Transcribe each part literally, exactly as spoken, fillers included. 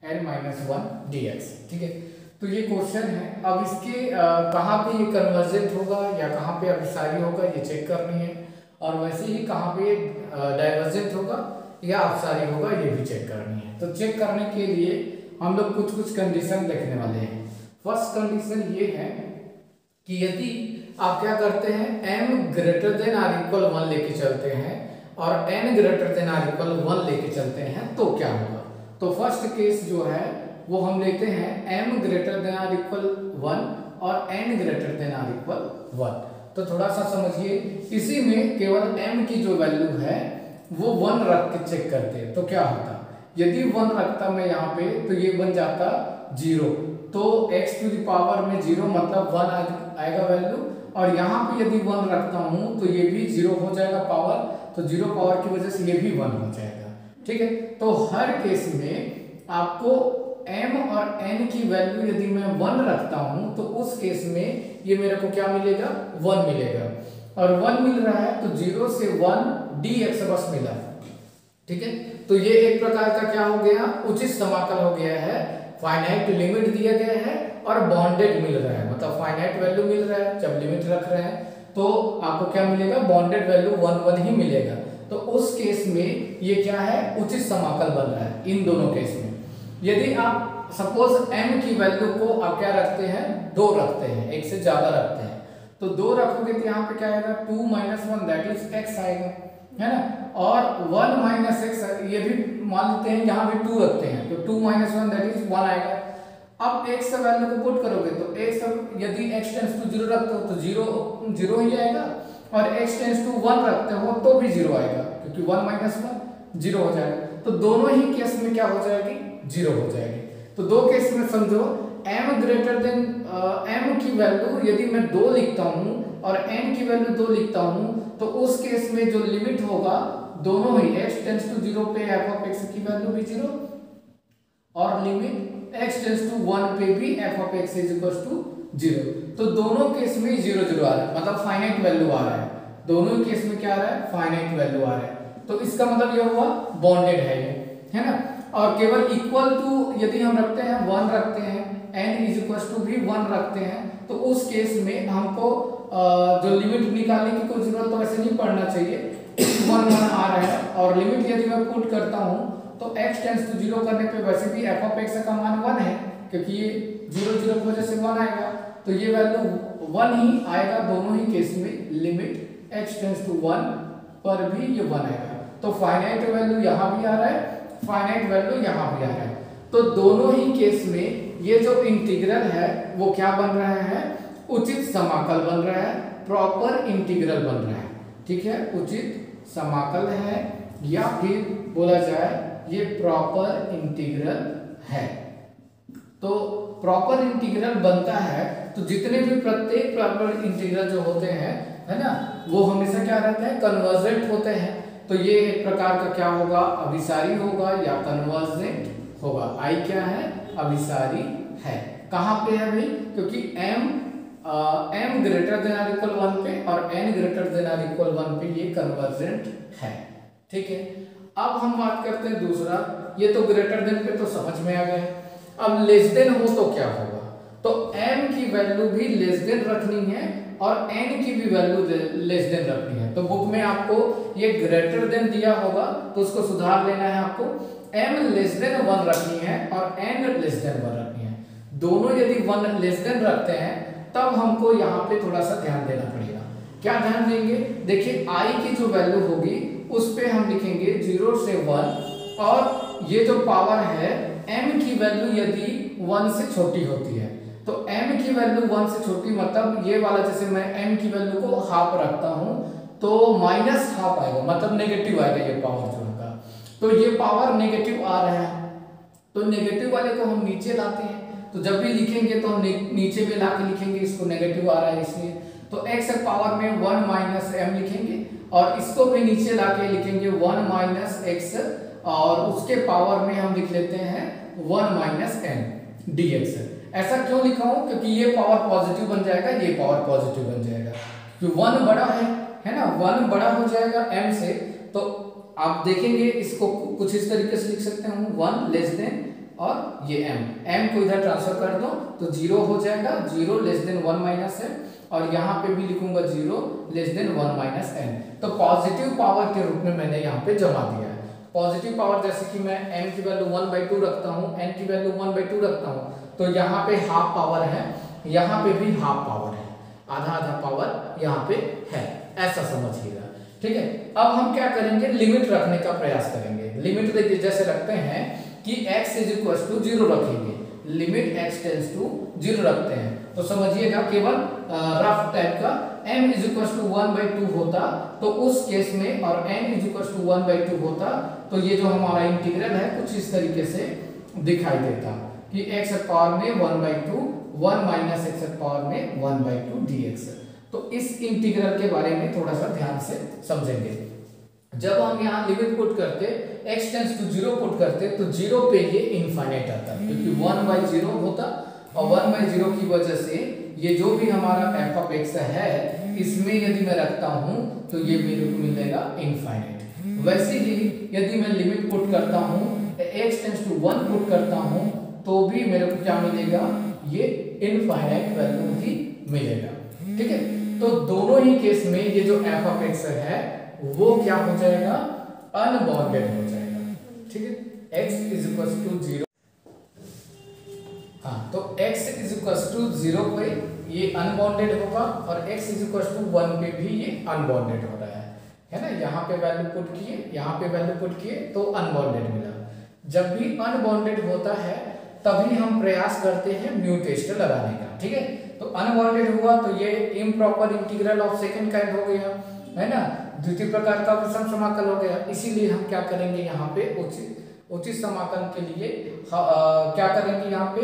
N minus one d x. ठीक है, तो ये क्वेश्चन है। अब इसके कहाँ पे ये कन्वर्जेंट होगा या कहाँ पे अभिसारी होगा ये चेक करनी है, और वैसे ही कहाँ पे डाइवर्जेंट होगा या अपसारी होगा ये भी चेक करनी है। तो चेक करने के लिए हम लोग कुछ कुछ कंडीशन देखने वाले हैं। फर्स्ट कंडीशन ये है कि यदि आप क्या करते हैं, m greater than or equal one लेके चलते हैं और n greater than or equal one लेके चलते हैं तो क्या होगा। तो फर्स्ट केस जो है वो हम लेते हैं m greater than or equal one और n greater than or equal one. तो थोड़ा सा समझिए, इसी में केवल m की जो वैल्यू है वो वन रख के चेक करते हैं तो क्या होता, यदि वन रखता मैं यहाँ पे तो ये बन जाता जीरो, तो x टू द पावर में जीरो मतलब वन आएगा वैल्यू, और यहाँ पे यदि वन रखता हूँ तो ये भी जीरो हो जाएगा पावर, तो जीरो पावर की वजह से ये भी वन हो जाएगा। ठीक है, तो हर केस में आपको m और n की वैल्यू यदि मैं वन रखता हूँ तो उस केस में ये मेरे को क्या मिलेगा, वन मिलेगा, और वन मिल रहा है तो जीरो से वन डी एक्स बस मिला। ठीक है, तो ये एक प्रकार का क्या हो गया, उचित समाकल हो गया है। फाइनाइट लिमिट दिया गया है और बॉन्डेड मिल रहा है, मतलब फाइनाइट वैल्यू मिल रहा है, जब लिमिट रख रहे हैं तो आपको क्या मिलेगा, बॉन्डेड वैल्यू वन वन ही मिलेगा। तो उस केस में ये क्या है, उचित समाकल बन रहा है इन दोनों केस में। यदि आप सपोज m की वैल्यू को आप क्या रखते हैं, दो रखते हैं, एक से ज्यादा रखते हैं, तो दो रखोगे तो यहाँ पे क्या आएगा, two minus one that is x आएगा, है ना, और वन माइनस एक्स ये भी मान लेते हैं, यहाँ भी टू रखते हैं तो two minus one that is one आएगा। अब x का वैल्यू को पुट करोगे तो x यदि x टेंस टू जीरो रखते हो तो जीरो जीरो ही आएगा, और x टेंस टू वन रखते हो तो भी जीरो आएगा, क्योंकि वन माइनस वन जीरो हो जाएगा। तो दोनों ही केस में क्या हो जाएगी, जीरो हो जाएगी। तो दो केस में समझो, m ग्रेटर देन m की वैल्यू यदि मैं दो लिखता हूँ और n की वैल्यू दो लिखता हूँ तो उस केस में जो लिमिट होगा दोनों ही x टेंस टू जीरो पे f ऑफ x की वैल्यू भी जीरो, और limit x tends to one पे भी f of x is equal to zero. तो दोनों केस में जीरो जीरो आ रहा है, मतलब फाइनाइट वैल्यू आ रहा है, दोनों ही केस में क्या आ रहा है, फाइनाइट वैल्यू आ रहा है। तो इसका मतलब ये हुआ बॉन्डेड है ये, है ना। और केवल इक्वल टू यदि हम रखते हैं, वन रखते हैं, n इज इक्वल टू भी वन रखते हैं, तो उस केस में हमको जो लिमिट निकालने की कोई जरूरत तो वैसे नहीं पड़ना चाहिए, वन वन आ रहा है, और लिमिट यदि मैं पुट करता हूँ तो x टेंस टू जीरो करने पे वैसे भी f ऑफ x का मान वन है, क्योंकि ये जीरो जीरो की वजह से वन आएगा, तो ये वैल्यू वन ही आएगा दोनों ही केस में, limit x tends to one पर भी ये वन आएगा। तो फाइनाइट वैल्यू यहाँ भी आ रहा है, फाइनाइट वैल्यू यहाँ भी आ रहा है, तो दोनों ही केस में ये जो इंटीग्रल है वो क्या बन रहा है, उचित समाकल बन रहा है, प्रॉपर इंटीग्रल बन रहा है। ठीक है, उचित समाकल है या फिर बोला जाए ये प्रॉपर इंटीग्रल है। तो प्रॉपर इंटीग्रल बनता है तो जितने भी प्रत्येक प्रॉपर इंटीग्रल जो होते हैं, है ना, वो हमेशा क्या रहते हैं, कन्वर्जेंट होते हैं। तो ये एक प्रकार का क्या होगा, अभिसारी होगा या कन्वर्जेंट होगा। आई क्या है, अभिसारी है। कहाँ पे है भाई, क्योंकि m m greater than or equal one पे और n greater than or equal one पे ये कन्वर्जेंट है। ठीक है, अब हम बात करते हैं दूसरा, ये तो ग्रेटर देन पे तो समझ में आ गया। अब लेस देन हो तो क्या होगा, तो m की वैल्यू भी लेस देन रखनी है और n की भी वैल्यू लेस देन रखनी है। तो बुक में आपको ये ग्रेटर देन दिया होगा तो उसको सुधार लेना है, आपको m लेस देन वन रखनी है और n लेस देन वन रखनी है। दोनों यदि वन लेस देन रखते हैं तब हमको यहाँ पे थोड़ा सा ध्यान देना पड़ेगा। क्या ध्यान देंगे, देखिए i की जो वैल्यू होगी उस पे हम लिखेंगे जीरो से वन, और ये जो पावर है m की वैल्यू यदि वन से छोटी होती है तो m की वैल्यू वन से छोटी, मतलब ये वाला जैसे मैं m की वैल्यू को हाफ रखता हूँ तो माइनस हाफ आएगा, मतलब नेगेटिव आएगा ये पावर जो होगा। तो ये पावर नेगेटिव आ रहा है तो नेगेटिव वाले को हम नीचे लाते हैं, तो जब भी लिखेंगे तो हम नीचे में लाके लिखेंगे, इसको नेगेटिव आ रहा है इसलिए, तो x पावर में वन माइनस एम लिखेंगे और इसको भी नीचे लाके लिखेंगे वन माइनस एक्स, और उसके पावर में हम लिख लेते हैं one minus n d x. ऐसा क्यों लिखा हूं, क्योंकि ये पावर पॉजिटिव बन जाएगा, ये पावर पॉजिटिव बन जाएगा, क्योंकि वन बड़ा है है ना, वन बड़ा हो जाएगा m से। तो आप देखेंगे इसको कुछ इस तरीके से लिख सकते हैं, वन लेस देन और ये m m को इधर ट्रांसफर कर दो तो जीरो हो जाएगा, zero less than one minus n, और यहाँ पे भी लिखूंगा zero less than one minus n. तो पॉजिटिव पावर के रूप में मैंने यहाँ पे जमा दिया है। पॉजिटिव पावर जैसे कि मैं m की वैल्यू वन बाई टू रखता हूँ, n की वैल्यू वन बाई टू रखता हूँ, तो यहाँ पे हाफ पावर है, यहाँ पे भी हाफ पावर है, आधा आधा पावर यहाँ पे है, ऐसा समझिएगा। ठीक है, अब हम क्या करेंगे, लिमिट रखने का प्रयास करेंगे। लिमिट देखिए जैसे रखते हैं कि x is equal to zero रखेंगे, limit x tends to zero रखते हैं, तो समझिएगा केवल रफ टाइप का m is equal to one by two होता तो उस केस में, और n is equal to one by two होता तो ये जो हमारा इंटीग्रल है कुछ इस तरीके से दिखाई देता कि x पावर में one by two, one minus x power में one by two d x. तो इस इंटीग्रल के बारे में थोड़ा सा ध्यान से समझेंगे। जब हम यहाँ लिमिट पुट करते, x tends to zero put करते, तो जीरो पे ये इनफाइनाइट आता, क्योंकि वन बाई जीरो होता, और वन बाई जीरो की वजह से ये जो भी हमारा एफ ऑफ एक्स है इसमें यदि मैं रखता हूँ तो ये मेरे को मिलेगा इनफाइनाइट। वैसे ही यदि मैं लिमिट पुट करता हूँ, x tends to one put करता हूँ, तो भी मेरे को क्या मिलेगा, ये इनफाइनाइट वैल्यू ही मिलेगा। ठीक है, तो दोनों ही केस में ये जो एफ ऑफ एक्स है वो क्या हो जाएगा, अनबाउंडेड हो जाएगा। ठीक है, x is equal to zero, हाँ तो x is equal to zero पे ये अनबाउंडेड होगा, और x is equal to one पे भी ये अनबाउंडेड हो रहा है, है ना। यहाँ पे वैल्यू पुट किए, यहाँ पे वैल्यू पुट किए तो अनबाउंडेड मिला। जब भी अनबाउंडेड होता है तभी हम प्रयास करते हैं म्यू टेस्ट लगाने का। ठीक है, तो अनबाउंडेड हुआ तो ये improper integral of second kind हो गया, है ना, द्वितीय प्रकार का विषम समाकल हो गया। इसीलिए हम क्या करेंगे, यहाँ पे उचित उचित समाकलन के लिए आ, क्या करेंगे, यहाँ पे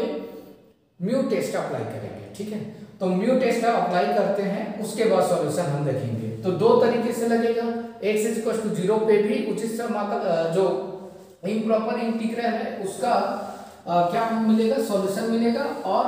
म्यू टेस्ट अप्लाई करेंगे। ठीक है, तो म्यू टेस्ट अप्लाई करते हैं, उसके बाद सॉल्यूशन हम देखेंगे। तो दो तरीके से लगेगा, x is equal to zero पे भी उचित समाकल जो इम्प्रॉपर इंटीग्रल है उसका आ, क्या मिलेगा, सॉल्यूशन मिलेगा, और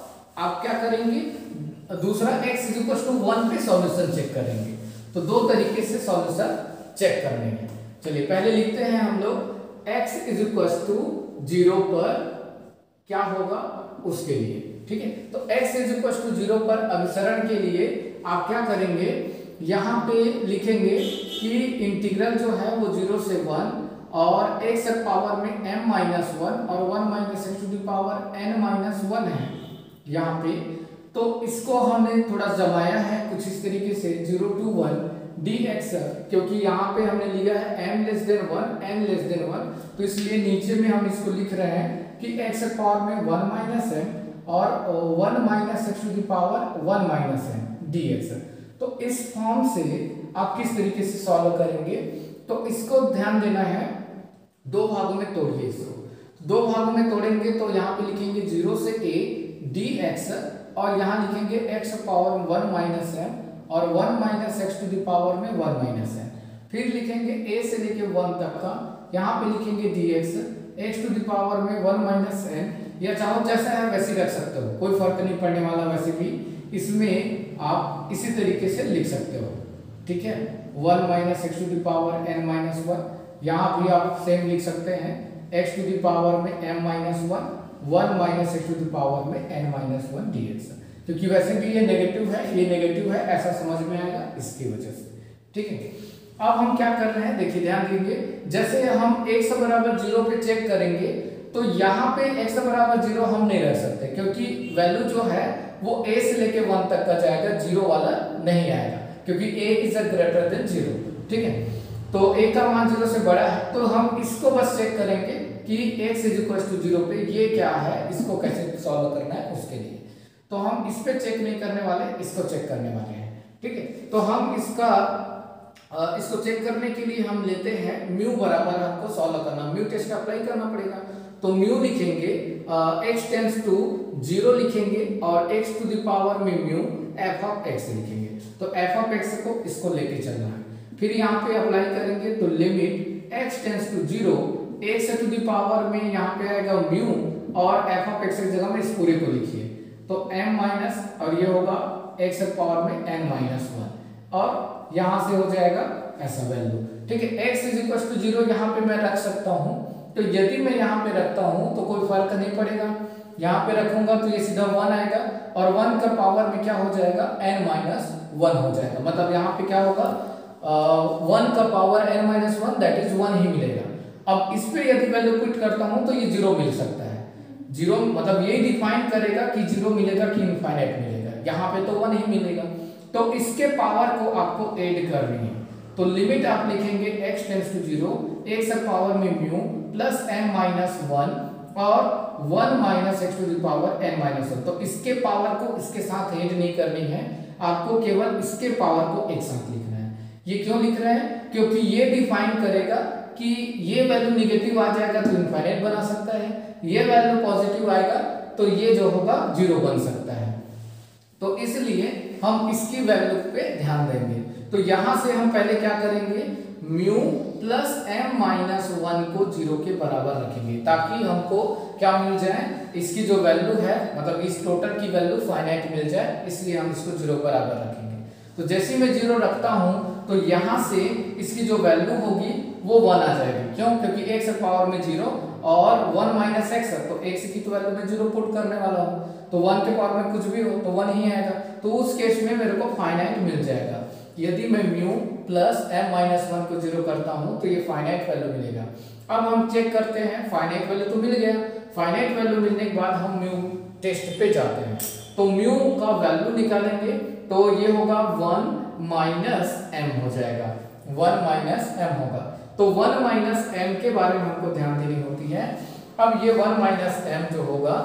आप क्या करेंगे, दूसरा x is equal to one पे सॉल्यूशन चेक करेंगे। तो दो तरीके से सॉल्यूशन चेक करने हैं। चलिए पहले लिखते हैं हम लोग x is equal to zero पर क्या होगा उसके लिए। ठीक है, तो x is equal to zero पर अभिसरण के लिए आप क्या करेंगे, यहाँ पे लिखेंगे कि इंटीग्रल जो है वो जीरो से वन, और x पावर में m माइनस वन और one minus x to the power n minus one है यहाँ पे। तो इसको हमने थोड़ा जमाया है कुछ इस तरीके से, zero to one d x, क्योंकि यहाँ पे हमने लिया है m less than one, n less than one, तो इसलिए नीचे में हम इसको लिख रहे हैं कि x पावर में वन माइनस m और one minus x to the power one minus m d x. तो इस फॉर्म से आप किस तरीके से सॉल्व करेंगे, तो इसको ध्यान देना है, दो भागों में तोड़िए इसको। दो भागों में तोड़ेंगे तो यहाँ पे लिखेंगे जीरो से a डी एक्स, और यहाँ लिखेंगे x पावर में वन माइनस एम और one minus x to the power में वन माइनस एम। फिर लिखेंगे a से लेके वन तक का, यहाँ पे लिखेंगे dx x to the power में वन माइनस एन, या चाहो जैसा है वैसे रख सकते हो, कोई फर्क नहीं पड़ने वाला। वैसे भी इसमें आप इसी तरीके से लिख सकते हो। ठीक है, one minus x to the power n minus one, यहाँ भी आप सेम लिख सकते हैं, x टू दी पावर में m minus one, one minus x to the power में n minus one d x, क्योंकि वैसे भी ये नेगेटिव है, ये नेगेटिव है, ऐसा समझ में आएगा इसकी वजह से। ठीक है, अब हम क्या कर रहे हैं, देखिए ध्यान दीजिए, जैसे हम x बराबर जीरो पे चेक करेंगे तो यहाँ पे x बराबर जीरो हम नहीं रख सकते, क्योंकि वैल्यू जो है वो a से लेके वन तक का जाएगा, जीरो वाला नहीं आएगा, क्योंकि a is a greater than zero. ठीक है, तो a का मान जीरो से बड़ा है, तो हम इसको बस चेक करेंगे कि x is equal to zero पे ये क्या है, इसको कैसे सॉल्व करना है उसके लिए। तो हम इस पे चेक नहीं करने वाले, इसको चेक करने वाले हैं। ठीक है, तो हम इसका आ, इसको चेक करने के लिए हम लेते हैं म्यू बराबर, हमको सॉल्व करना, म्यू टेस्ट अप्लाई करना पड़ेगा। तो म्यू लिखेंगे x टेंस टू जीरो लिखेंगे, और x टू द पावर में म्यू f ऑफ x लिखेंगे। तो f ऑफ x को इसको लेके चलना है। फिर यहाँ पे अप्लाई करेंगे तो limit x tends to zero, x to the power में यहाँ पे आएगा म्यू, और f ऑफ x की जगह में इस पूरे को लिखिए, तो m माइनस, और ये होगा x पावर में n माइनस वन, और यहाँ से हो जाएगा ऐसा वैल्यू। ठीक है, x is equal to zero यहाँ पे मैं रख सकता हूँ, तो यदि मैं यहाँ पे रखता हूँ तो कोई फर्क नहीं पड़ेगा। यहाँ पे रखूंगा तो ये सीधा वन आएगा और वन का पावर में क्या हो जाएगा n माइनस वन हो जाएगा। मतलब यहाँ पे क्या होगा वन का power n minus one that is one ही मिलेगा। अब इस पे यदि वैल्यू पुट करता हूँ तो ये जीरो मिल सकता है। जीरो मतलब ये डिफाइन करेगा कि जीरो मिलेगा कि इनफाइनाइट मिलेगा। यहाँ पे तो वन ही मिलेगा। तो इसके पावर को आपको ऐड करनी है। तो लिमिट आप लिखेंगे x tends to zero, x का पावर में mu plus m minus one और one minus x to the power n minus one. तो इसके पावर को इसके साथ ऐड नहीं करनी है, आपको केवल इसके पावर को एक साथ लिखना है। ये क्यों लिख रहे हैं? क्योंकि ये डिफाइन करेगा कि ये वैल्यू निगेटिव आ जाएगा तो इनफाइनाइट बना सकता है, ये वैल्यू पॉजिटिव आएगा तो ये जो होगा जीरो बन सकता है। तो इसलिए हम इसकी वैल्यू पे ध्यान देंगे। तो यहां से हम पहले क्या करेंगे, mu plus m minus one को जीरो के बराबर रखेंगे ताकि हमको क्या मिल जाए, इसकी जो वैल्यू है मतलब इस टोटल की वैल्यू फाइनाइट मिल जाए, इसलिए हम इसको जीरो बराबर रखेंगे। तो जैसे ही मैं जीरो रखता हूं तो यहां से इसकी जो वैल्यू होगी वो वन आ जाएगी। क्यों? क्योंकि एक्स पावर में जीरो और वन माइनस एक्स, तो एक्स की तो वैल्यू में जीरो पुट करने वाला हूँ तो वन के पावर में कुछ भी हो तो वन ही आएगा। तो उस केस में मेरे को फाइनाइट मिल जाएगा। यदि मैं mu plus m minus one को जीरो करता हूँ तो ये फाइनाइट वैल्यू मिलेगा। अब हम चेक करते हैं, फाइनाइट वैल्यू तो मिल गया। फाइनाइट वैल्यू मिलने के बाद हम म्यू टेस्ट पे जाते हैं। तो म्यू का वैल्यू निकालेंगे तो ये होगा वन माइनस एम हो जाएगा, वन माइनस एम होगा। तो वन माइनस एम के बारे में हमको ध्यान देनी होती है। अब ये वन माइनस एम जो होगा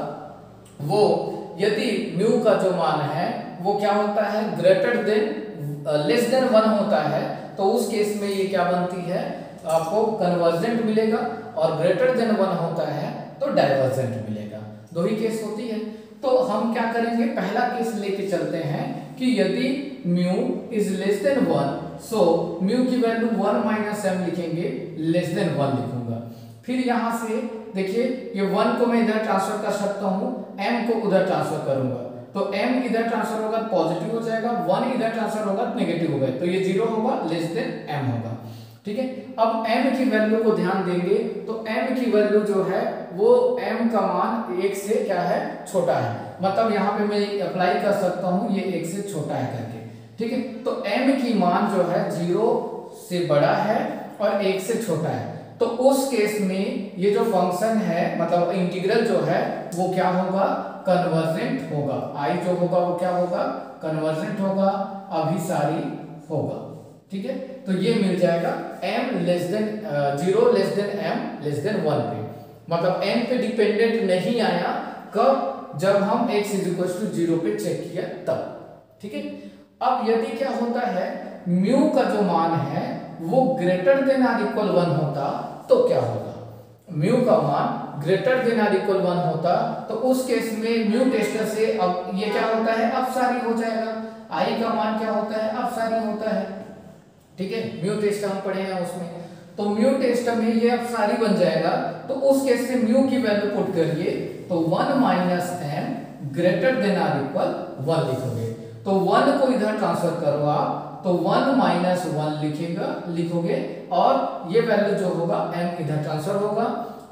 वो यदि म्यू का जो मान है वो क्या होता है, greater than less than one होता है, तो उस केस में ये क्या बनती है, आपको कन्वर्जेंट मिलेगा, और ग्रेटर देन वन होता है तो डाइवर्जेंट मिलेगा। दो ही केस होती है। तो हम क्या करेंगे, पहला केस लेके चलते हैं कि यदि mu is less than one, so mu की वैल्यू वन माइनस एम लिखेंगे, लेस देन वन लिखूंगा। फिर यहां से देखिए ये वन को मैं इधर ट्रांसफर कर सकता हूं, m को उधर ट्रांसफर करूंगा तो m इधर ट्रांसफर होगा पॉजिटिव हो जाएगा, वन इधर ट्रांसफर होगा नेगेटिव होगा, तो ये जीरो होगा, लेस देन m होगा। ठीक है। अब m की वैल्यू को ध्यान देंगे तो m की वैल्यू जो है वो m का मान एक से क्या है, छोटा है। मतलब यहाँ पे मैं अप्लाई कर सकता हूँ ये एक से छोटा है करके। ठीक है। तो m की मान जो है जीरो से बड़ा है और एक से छोटा है, तो उस केस में ये जो फंक्शन है मतलब इंटीग्रल जो है वो क्या होगा, कन्वर्जेंट होगा। i जो होगा वो क्या होगा, कन्वर्जेंट होगा, अभिसारी होगा। ठीक है। तो ये मिल जाएगा m less than zero less than m less than one पे, मतलब m पे डिपेंडेंट नहीं आया। कब? जब हम x is equal to zero पे चेक किया तब। ठीक है। अब यदि क्या होता है, म्यू का जो मान है वो greater than or equal one होता तो क्या होगा, म्यू का मान greater than or equal one होता तो उस केस में म्यू टेस्टर से अब ये क्या होता है, अपसारी हो जाएगा। i का मान क्या होता है, अपसारी होता है। ठीक है। म्यू टेस्ट हम पढ़े हैं उसमें, तो म्यू टेस्ट में ये अपसारी बन जाएगा। तो उस केस में म्यू की वैल्यू पुट करिए तो one minus m greater than or equal one लिखोगे, तो वन को इधर ट्रांसफर करो आप तो वन माइनस वन लिखेगा लिखोगे और ये वैल्यू जो होगा m इधर ट्रांसफर होगा।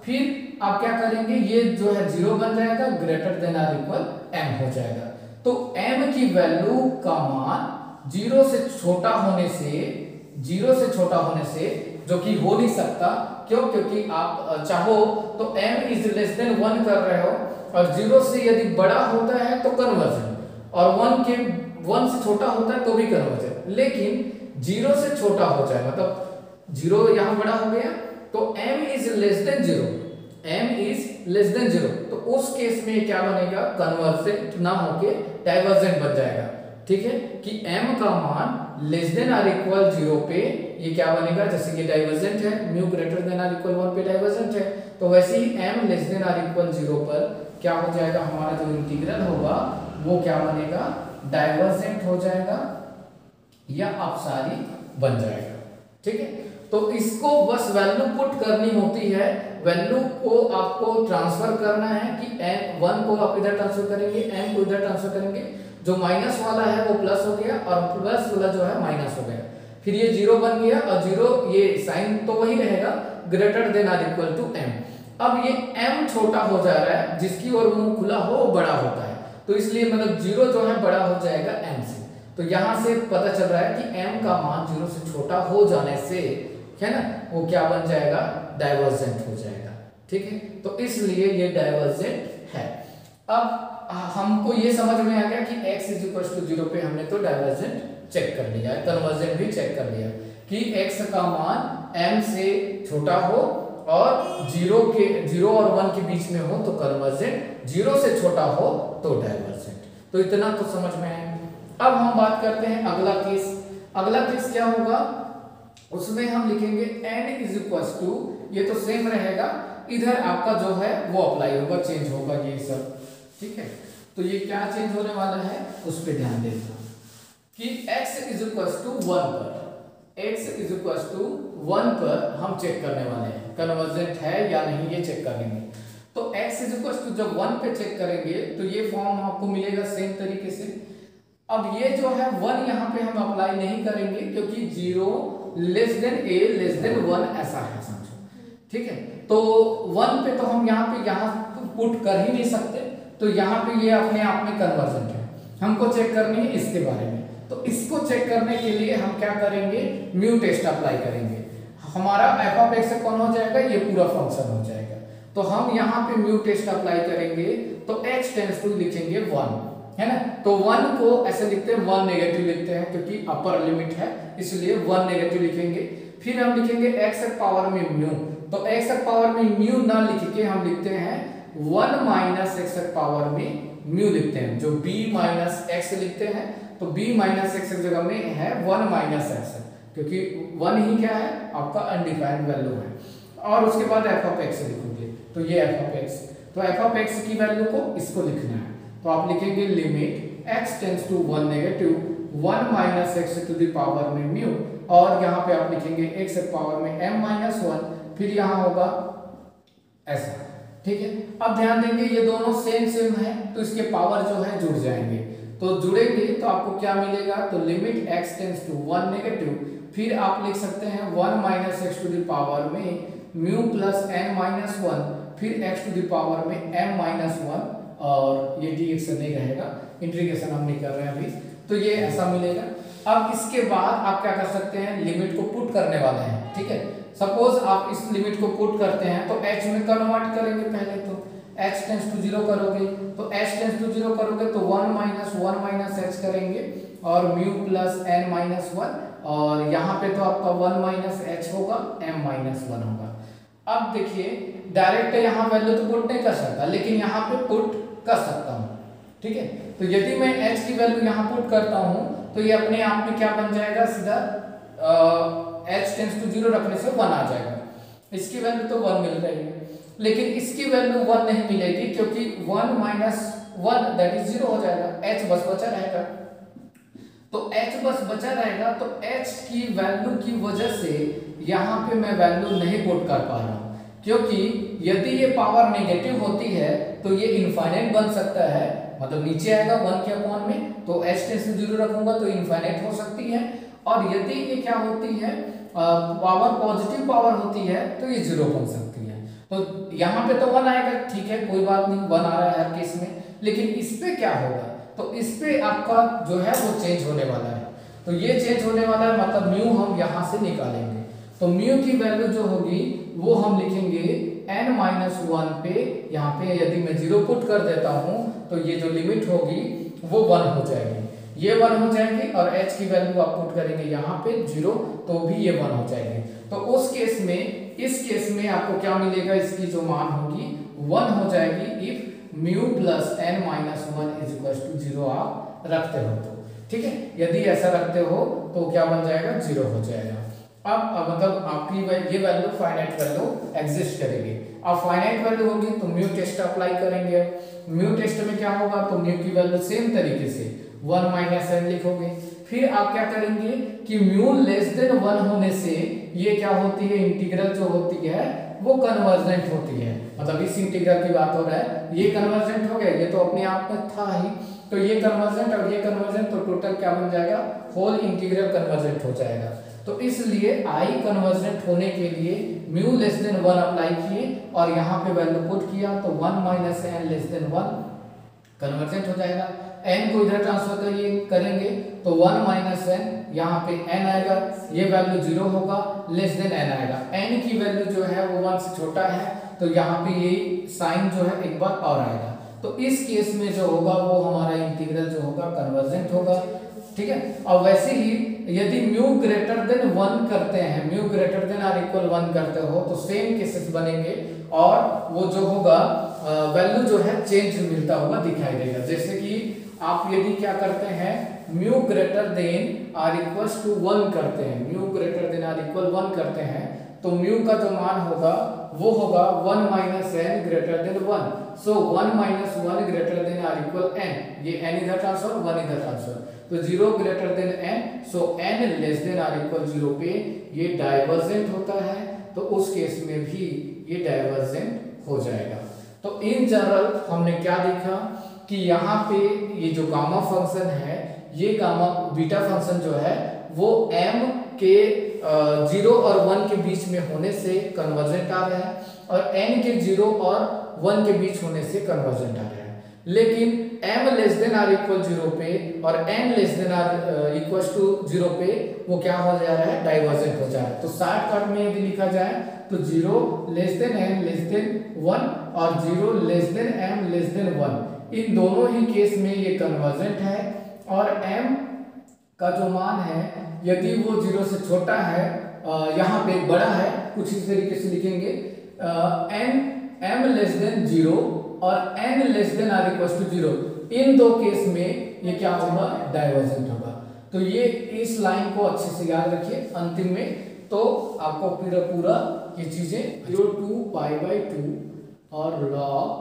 फिर आप क्या करेंगे, ये जो है जीरो बन जाएगा, greater than or equal m हो जाएगा। तो m की वैल्यू का मान जीरो से छोटा होने से जीरो से छोटा होने से जो कि हो नहीं सकता, क्यों? क्योंकि आप चाहो तो m is less than one कर रहे हो और जीरो से यदि बड़ा होता है तो कन्वर्जन, और वन के वन से छोटा होता है तो भी कन्वर्जन, लेकिन जीरो से छोटा हो जाए मतलब जीरो यहां बड़ा हो गया तो m is less than zero, m is less than zero, तो उस केस में क्या बनेगा, कन्वर्जेंट ना होके डाइवर्जेंट बन जाएगा। ठीक है। कि m का मान less than or equal zero पे ये क्या बनेगा, जैसे कि डाइवर्जेंट है, mu greater than or equal one पे डाइवर्जेंट है, तो वैसे ही m less than or equal zero पर क्या हो जाएगा, हमारा जो इंटीग्रल होगा वो क्या बनेगा, डाइवर्जेंट हो जाएगा या अपसारी बन जाएगा। ठीक है। तो इसको बस वैल्यू पुट करनी होती है, वैल्यू को आपको ट्रांसफर करना है कि n वन को आप इधर ट्रांसफर करेंगे, m को इधर ट्रांसफर करेंगे, जो माइनस वाला है वो प्लस हो गया और प्लस वाला जो है माइनस हो गया, फिर ये जीरो बन गया और जीरो ये साइन तो वही रहेगा, greater than or equal to m। अब ये m छोटा हो जा रहा है, जिसकी ओर मुंह खुला हो वो बड़ा होता है, तो इसलिए मतलब जीरो जो है बड़ा हो जाएगा m से। तो यहाँ से पता चल रहा है कि m का मान जीरो से छोटा हो जाने से है ना वो क्या बन जाएगा, डाइवर्जेंट हो जाएगा। ठीक है, तो इसलिए ये डाइवर्जेंट है। अब हमको ये समझ में आ गया कि x is equal to zero पे हमने तो डाइवर्जेंट चेक कर लिया है, कन्वर्जेंट भी चेक कर लिया कि x का मान m से छोटा हो और जीरो के जीरो और वन के बीच में हो तो कन्वर्जेंट, जीरो से छोटा हो तो डाइवर्जेंट। तो इतना तो समझ में आया। अब हम बात करते हैं अगला केस। अगला केस क्या होगा, उसमें हम लिखेंगे n इज इक्वल टू, ये तो सेम रहेगा, इधर आपका जो है वो अप्लाई होगा, चेंज होगा ये सब। ठीक है, तो ये क्या चेंज होने वाला है उस पर ध्यान देना कि x is equal to one पर, x is equal to one पर हम चेक करने वाले हैं कन्वर्जेंट है या नहीं, ये चेक कर लेंगे। तो x इज इक्वल टू जब वन पे चेक करेंगे तो ये फॉर्म आपको मिलेगा सेम तरीके से। अब ये जो है वन यहाँ पे हम अप्लाई नहीं करेंगे क्योंकि zero less than a less than one ऐसा है समझो। ठीक है, तो वन पे तो हम यहाँ पे यहाँ पुट कर ही नहीं सकते, तो यहाँ पे ये अपने आप में कन्वर्जेंट है। हमको चेक करनी है इसके बारे में, तो इसको चेक करने के लिए हम क्या करेंगे, म्यू टेस्ट अप्लाई करेंगे। हमारा एफ ऑफ एक्स कौन हो जाएगा, ये पूरा फंक्शन हो जाएगा। तो हम यहाँ पे म्यू टेस्ट अप्लाई करेंगे तो x टेंड्स टू लिखेंगे वन, है ना। तो वन को ऐसे लिखते हैं, वन नेगेटिव लिखते हैं क्योंकि अपर लिमिट है इसलिए वन नेगेटिव लिखेंगे। फिर हम लिखेंगे x पावर में म्यू, तो x पावर में म्यू ना लिख के हम लिखते हैं वन माइनस एक्स पावर में म्यू लिखते हैं, जो b माइनस एक्स लिखते हैं। तो b माइनस एक्स की जगह में है वन माइनस एक्स, क्योंकि वन ही क्या है आपका अनडिफाइंड वैल्यू है। और उसके बाद एफ ऑफ एक्स लिखोगे, तो ये एफ ऑफ एक्स, तो एफ ऑफ एक्स की वैल्यू को इसको लिखना है। तो आप लिखेंगे limit x tends to one negative one minus x to the power में म्यू, और यहाँ पे आप लिखेंगे x पावर में m माइनस वन, फिर यहाँ होगा ऐसा। ठीक है, अब ध्यान देंगे ये दोनों सेम सेम है तो इसके पावर जो है जुड़ जाएंगे, तो जुड़ेंगे तो आपको क्या मिलेगा, तो limit x tends to one negative, फिर आप लिख सकते हैं one minus x to the power में mu plus n minus one, फिर x टू द पावर में m माइनस वन, और ये dx नहीं रहेगा, इंटीग्रेशन हम नहीं कर रहे हैं अभी, तो ये ऐसा मिलेगा। अब इसके बाद आप क्या कर सकते हैं, लिमिट को पुट करने वाले हैं। ठीक है, सपोज आप इस लिमिट को पुट करते हैं तो h में कन्वर्ट करेंगे, पहले तो h टेंड्स टू जीरो करोगे, तो h टेंड्स टू जीरो करोगे तो one minus one minus h करेंगे और mu plus n minus one, और यहाँ पे तो आपका वन माइनस h होगा, m माइनस वन होगा। अब देखिए डायरेक्ट यहाँ वैल्यू तो पुट नहीं कर सकता, लेकिन यहाँ पे पुट कर सकता हूँ। ठीक है, तो यदि मैं h की वैल्यू यहाँ पुट करता हूँ तो ये अपने आप में क्या बन जाएगा, सीधा h टेंड्स टू जीरो रखने से वन आ जाएगा। इसकी वैल्यू तो वन मिल रही है, लेकिन इसकी वैल्यू वन नहीं मिलेगी क्योंकि one minus one that is zero हो जाएगा, h बस बचा रहेगा। तो h बस बचा रहेगा, तो h की वैल्यू की वजह से यहाँ पे मैं वैल्यू नहीं पुट कर पा रहा हूँ, क्योंकि यदि ये पावर नेगेटिव होती है तो ये इनफाइनाइट बन सकता है, मतलब नीचे आएगा वन के अपॉन में, तो h टेंड्स टू जीरो रखूंगा तो इनफाइनाइट हो सकती है। और यदि ये क्या होती है, पावर पॉजिटिव पावर होती है तो ये जीरो बन सकती है। तो यहाँ पे तो वन आएगा, ठीक है कोई बात नहीं, वन आ रहा है हर केस में, लेकिन इस पे क्या होगा, तो इस पे आपका जो है वो चेंज होने वाला है। तो ये चेंज होने वाला है, मतलब म्यू हम यहाँ से निकालेंगे, तो म्यू की वैल्यू जो होगी वो हम लिखेंगे n माइनस वन पे, यहाँ पे यदि मैं जीरो पुट कर देता हूँ तो ये जो लिमिट होगी वो वन हो जाएगी, ये वन हो जाएगी, और h की वैल्यू आप पुट करेंगे यहाँ पे जीरो तो भी ये वन हो जाएगी। तो उस केस में, इस केस में आपको क्या मिलेगा, इसकी जो मान होगी वन हो जाएगी if mu plus n minus one is equal to zero आप रखते हो तो। ठीक है, यदि ऐसा रखते हो तो क्या बन जाएगा, जीरो हो जाएगा। अब, अब मतलब आपकी ये वैल्यू फाइनाइट वैल्यू एग्जिस्ट करेगी। अब फाइनाइट वैल्यू होगी तो म्यू टेस्ट अप्लाई करेंगे। म्यू टेस्ट में क्या होगा, तो म्यू की वैल्यू सेम तरीके से वन माइनस एन लिखोगे। फिर आप क्या करेंगे कि म्यू लेस देन वन होने से ये क्या होती है, इंटीग्रल जो होती है वो कन्वर्जेंट होती है, मतलब इस इंटीग्रल की बात हो रहा है, ये कन्वर्जेंट हो गया, ये तो अपने आप में था ही, तो ये कन्वर्जेंट और ये कन्वर्जेंट, तो टोटल क्या बन जाएगा, होल इंटीग्रल कन्वर्जेंट हो जाएगा। तो इसलिए आई कन्वर्जेंट होने के लिए mu less than one apply किए और यहाँ पे वैल्यू पुट किया तो one minus n less than one convergent हो जाएगा। एन को इधर ट्रांसफर करिए करेंगे तो वन माइनस एन यहाँ पे एन आएगा, ये वैल्यू जीरो होगा, लेस देन एन आएगा। एन की वैल्यू जो है वो वन से छोटा है तो यहाँ पे ये साइन जो है एक बार और आएगा। तो इस केस में जो होगा वो हमारा इंटीग्रल जो होगा कन्वर्जेंट होगा, ठीक है। और वैसे ही यदि म्यू ग्रेटर देन वन करते हैं, mu greater than or equal one करते हो तो सेम केसेस बनेंगे और वो जो होगा वैल्यू जो है चेंज मिलता हुआ दिखाई देगा। जैसे कि आप यदि क्या करते हैं mu greater than or equal to one करते हैं, mu greater than or equal one करते हैं तो म्यू का जो मान होगा वो होगा one minus n greater than one. So one minus one greater than or equal n, ये एन इधर ट्रांसफर वन इधर ट्रांसफर तो zero greater than n, so n less than or equal zero पे ये डाइवर्जेंट होता है तो उस केस में भी ये डाइवर्जेंट हो जाएगा। तो इन जनरल हमने क्या देखा कि यहाँ पे ये जो गामा फंक्शन है, ये गामा बीटा फंक्शन जो है वो m के जीरो और वन के बीच में होने से कन्वर्जेंट आ रहा है और n के जीरो और वन के बीच होने से कन्वर्जेंट आ रहा है। लेकिन m less than or equal zero पे और n less than or equal to zero पे वो क्या हो जा रहा है, डाइवर्जेंट हो जा रहा है। तो शॉर्टकट में यदि लिखा जाए तो zero less than m less than one और zero less than m less than one, इन दोनों ही केस में ये कन्वर्जेंट है। और m का जो मान है यदि वो जीरो से छोटा है, यहाँ पे बड़ा है, कुछ इस तरीके से लिखेंगे n m less than zero और n less than or equal to zero, इन दो केस में ये क्या होगा, डाइवर्जेंट होगा। तो ये इस लाइन को अच्छे से याद रखिए अंतिम में, तो आपको पूरा पूरा ये चीजें zero to pi by two और log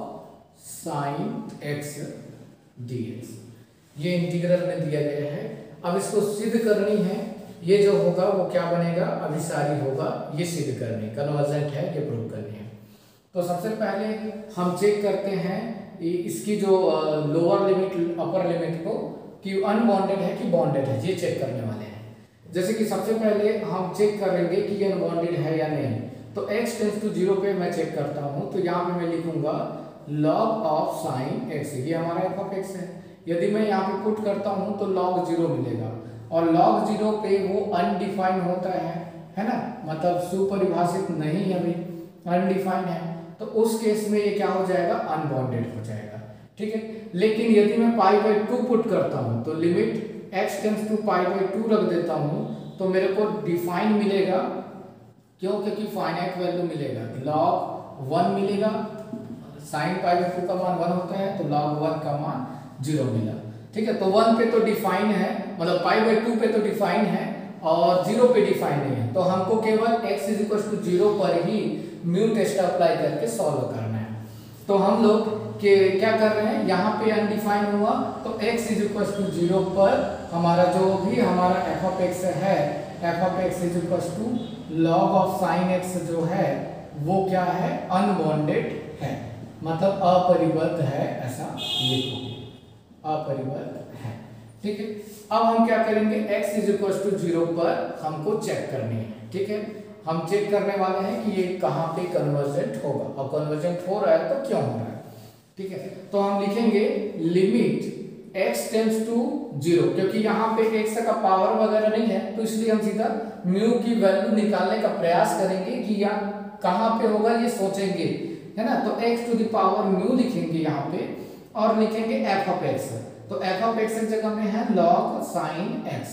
sine x d x ये इंटीग्रल में दिया गया है। अब इसको सिद्ध करनी है, ये जो होगा वो क्या बनेगा, अभिसारी होगा, ये सिद्ध करनी, कन्वर्जेंट है ये प्रूव करनी है। तो सबसे पहले हम चेक करते हैं इसकी जो लोअर लिमिट अपर लिमिट को कि अनबॉन्डेड है कि बॉन्डेड है, ये चेक करने वाले हैं। जैसे कि सबसे पहले हम चेक करेंगे कि ये अनबॉन्डेड है या नहीं। तो x टेंस टू जीरो पे मैं चेक करता हूँ तो यहाँ पे मैं लिखूंगा log ऑफ साइन x, ये हमारा एफ ऑफ एक्स है। यदि मैं यहाँ पे पुट करता हूँ तो log जीरो मिलेगा और log जीरो पे वो अनडिफाइंड होता है है ना, मतलब सुपरिभाषित नहीं है भाई, अनडिफाइंड है। तो उस केस में ये क्या हो जाएगा, अनबॉन्डेड हो जाएगा, ठीक है। लेकिन यदि मैं पाई बाई टू पुट करता हूँ तो limit x tends to pi by two रख देता हूँ तो मेरे को डिफाइन मिलेगा, क्यों, क्योंकि फाइनाइट वैल्यू मिलेगा, log वन मिलेगा, साइन पाई बाई टू का मान वन होता है तो log वन का मान जीरो मिला, ठीक है। तो वन पे तो डिफाइन है, मतलब पाई बाई टू पे तो डिफाइन है और जीरो पे डिफाइन नहीं है, तो हमको केवल x is equal to zero पर ही म्यू टेस्ट अप्लाई करके सॉल्व करना है। तो हम लोग के क्या कर रहे हैं, यहाँ पे अनडिफाइन हुआ तो x is equal to zero पर हमारा जो भी हमारा एफ ऑफ एक्स है, f of x is equal to log of sine x जो है वो क्या है, अनबॉन्डेड है, मतलब अपरिबद्ध है, ऐसा लिखो, अपरिबद्ध है, ठीक है। अब हम क्या करेंगे, x is equal to zero पर हमको चेक करनी है, ठीक है। हम चेक करने वाले हैं कि ये कहाँ पे कन्वर्जेंट होगा, और कन्वर्जेंट हो रहा है तो क्यों हो रहा है, ठीक है। तो हम लिखेंगे limit x tends to zero, क्योंकि यहाँ पे x का पावर वगैरह नहीं है तो इसलिए हम सीधा म्यू की वैल्यू निकालने का प्रयास करेंगे कि यहाँ कहाँ पे होगा ये सोचेंगे, है ना। तो x to the power mu लिखेंगे यहाँ पे और लिखेंगे f ऑफ x, तो f ऑफ x की जगह में है log साइन x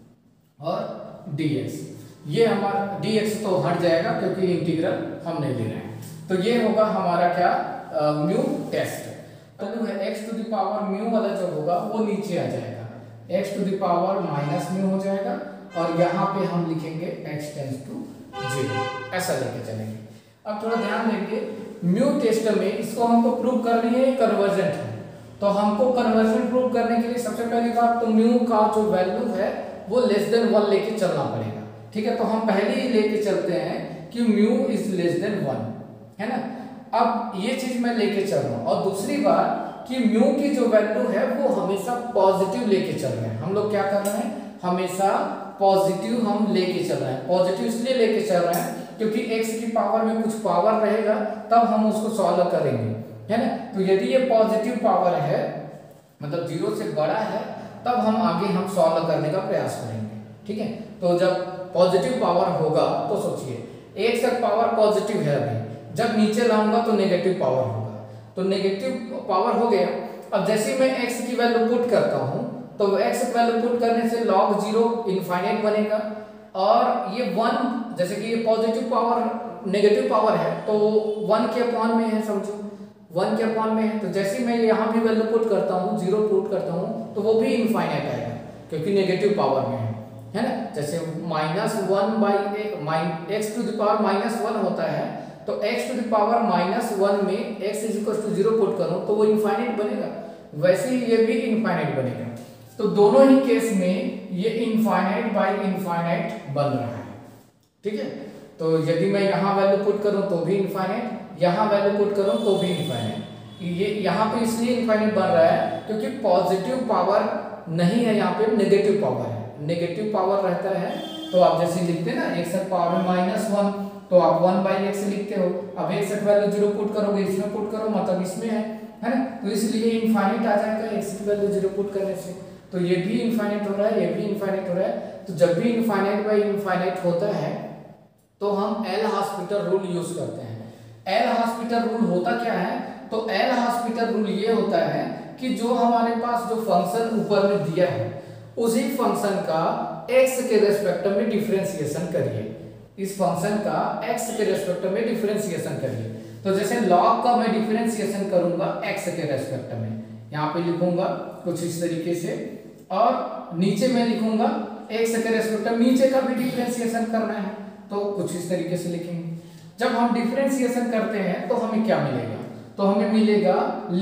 और dx, ये हमारा dx तो हट जाएगा क्योंकि इंटीग्रल हम नहीं ले रहे हैं। तो ये होगा हमारा क्या, म्यू टेस्ट। तो है x to the power mu वाला जो होगा वो नीचे आ जाएगा, x to the power minus mu हो जाएगा और यहाँ पे हम लिखेंगे x टेंस टू जीरो, ऐसा लेके चलेंगे। अब थोड़ा ध्यान देंगे, म्यू टेस्ट में इसको हमको प्रूव करनी है कन्वर्जेंट है, तो हमको कन्वर्जेंट प्रूव करने के लिए सबसे पहली बात तो म्यू का जो वैल्यू है वो लेस देन वन लेके चलना पड़ेगा, ठीक है। तो हम पहले ही लेके चलते हैं कि mu is less than one, है ना। अब ये चीज मैं लेके चल रहा हूँ, और दूसरी बात कि म्यू की जो वैल्यू है वो हमेशा पॉजिटिव लेके चल रहे हैं। हम लोग क्या कर रहे हैं, हमेशा पॉजिटिव हम लेके चल रहे हैं। पॉजिटिव इसलिए लेके चल रहे हैं क्योंकि x की पावर में कुछ पावर रहेगा तब हम उसको सॉल्व करेंगे, है ना। तो यदि ये पॉजिटिव पावर है मतलब जीरो से बड़ा है तब हम आगे हम सॉल्व करने का प्रयास करेंगे, ठीक है। तो जब पॉजिटिव पावर होगा तो सोचिए x तक पावर पॉजिटिव है, अभी जब नीचे लाऊंगा तो नेगेटिव पावर होगा, तो नेगेटिव पावर हो गया। अब जैसे मैं x की वैल्यू पुट करता हूं तो x की वैल्यू पुट करने से log जीरो इनफाइनाइट बनेगा और ये वन, जैसे कि ये पॉजिटिव पावर नेगेटिव पावर है तो वन के अपॉन में है, समझो वन के अपॉन में है। तो जैसे मैं यहाँ भी वैल्यू पुट करता हूँ जीरो पुट करता हूँ तो वो भी इनफाइनाइट आएगा क्योंकि नेगेटिव पावर में है, है ना। जैसे minus one by x to the power minus one होता है तो x to the power minus one में x is equal to zero put करूं तो वो इनफाइनाइट बनेगा, वैसे ही ये भी इनफाइनाइट बनेगा। तो दोनों ही केस में ये इनफाइनाइट बाय इनफाइनाइट बन रहा है, ठीक है। तो यदि मैं यहाँ वैल्यू पुट करूं तो भी इनफाइनाइट, यहाँ वैल्यू पुट करूं तो भी इनफाइनाइट। ये यहाँ पे इसलिए इनफाइनाइट बन रहा है क्योंकि पॉजिटिव पावर नहीं है, यहाँ पे नेगेटिव पावर है। नेगेटिव पावर रहता है तो आप जैसे लिखते हैं ना एक्स पावर में माइनस वन तो आप वन बाई एक्स लिखते हो। अब एक्स की वैल्यू जीरो पुट करोगे इसमें पुट करो मतलब इसमें है, है ना। तो इसलिए इनफाइनाइट आ जाएगा एक्स की वैल्यू जीरो पुट करने से। तो ये भी इनफाइनाइट हो रहा है, ये भी इनफाइनाइट हो रहा है। तो जब भी इनफाइनाइट बाई इनफाइनाइट होता है तो हम एल हॉस्पिटल रूल यूज करते हैं। एल हॉस्पिटल रूल होता क्या है, तो एल हॉस्पिटल रूल ये होता है कि जो हमारे पास जो फंक्शन ऊपर में दिया है उसी फंक्शन का एक्स के रेस्पेक्ट में डिफरेंशिएशन करिए, इस फंक्शन का x के रेस्पेक्ट में डिफरेंशिएशन करिए। तो जैसे log का मैं डिफरेंशिएशन करूंगा x के रेस्पेक्ट में, यहाँ पे लिखूंगा कुछ इस तरीके से और नीचे में लिखूंगा x के रेस्पेक्ट में नीचे का भी डिफरेंशिएशन करना है तो कुछ इस तरीके से लिखेंगे। जब हम डिफरेंशिएशन करते हैं तो हमें क्या मिलेगा, तो हमें मिलेगा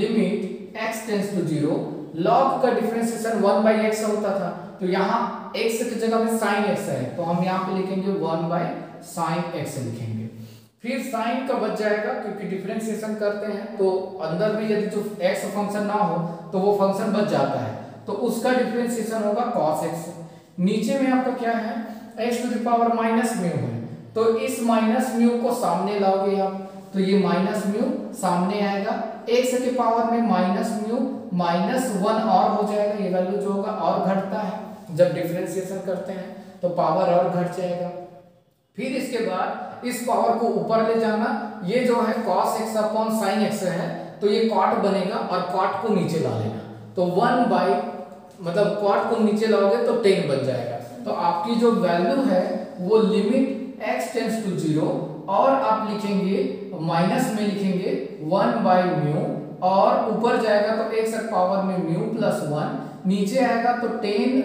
limit x tends to zero, log का डिफरेंशिएशन वन बाई एक्स होता था तो यहाँ x की जगह में sin x है तो हम यहाँ पे लिखेंगे वन बाई साइन एक्स लिखेंगे। फिर साइन का बच जाएगा क्योंकि डिफरेंशिएशन करते हैं तो अंदर में यदि जो एक्स फंक्शन ना हो तो वो फंक्शन बच जाता है तो उसका डिफरेंशिएशन होगा कॉस एक्स। नीचे में आपका क्या है x to the power minus mu है तो इस माइनस म्यू को सामने लाओगे आप तो ये माइनस म्यू सामने आएगा, एक्स के पावर में माइनस म्यू माइनस वन और हो जाएगा, ये वैल्यू जो होगा और घटता है जब डिफरेंशिएशन करते हैं तो पावर और घट जाएगा। फिर इसके बाद इस पावर को ऊपर ले जाना, ये जो है cos x upon sin x है तो ये cot बनेगा और cot को नीचे ला लेना तो वन बाई मतलब cot को नीचे लाओगे तो टेन बन जाएगा। तो आपकी जो वैल्यू है वो limit x tends to zero और आप लिखेंगे माइनस में लिखेंगे वन बाई म्यू और ऊपर जाएगा तो x पावर में म्यू प्लस वन, नीचे आएगा तो टेन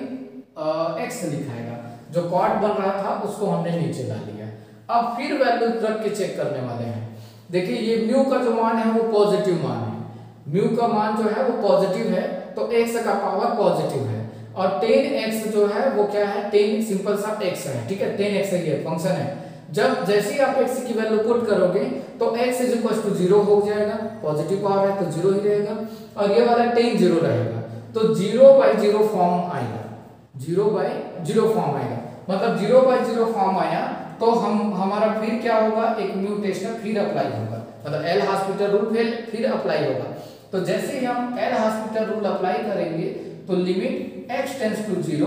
एक्स लिखाएगा, जो कॉट बन रहा था उसको हमने नीचे ला लिया। अब फिर वैल्यू रख के चेक करने वाले हैं। देखिए ये म्यू का जो मान है वो पॉजिटिव मान है, म्यू का मान जो है वो पॉजिटिव है तो x का पावर पॉजिटिव है और टेन एक्स जो है वो क्या है, टेन सिंपल सा x है, ठीक है, टेन एक्स ये फंक्शन है। जब जैसे ही आप x की वैल्यू पुट करोगे तो x is equal to zero हो जाएगा, पॉजिटिव पावर है तो जीरो ही रहेगा और ये वाला टेन जीरो रहेगा तो जीरो बाई जीरो फॉर्म आएगा, जीरो बाई जीरो फॉर्म आएगा। मतलब जीरो बाई जीरो फॉर्म आया तो हम हमारा फिर क्या होगा, एक म्यूटेशन फिर अप्लाई होगा, मतलब एल हॉस्पिटल रूल फिर फिर अप्लाई होगा। तो जैसे ही हम एल हॉस्पिटल रूल अप्लाई करेंगे तो limit x tends to zero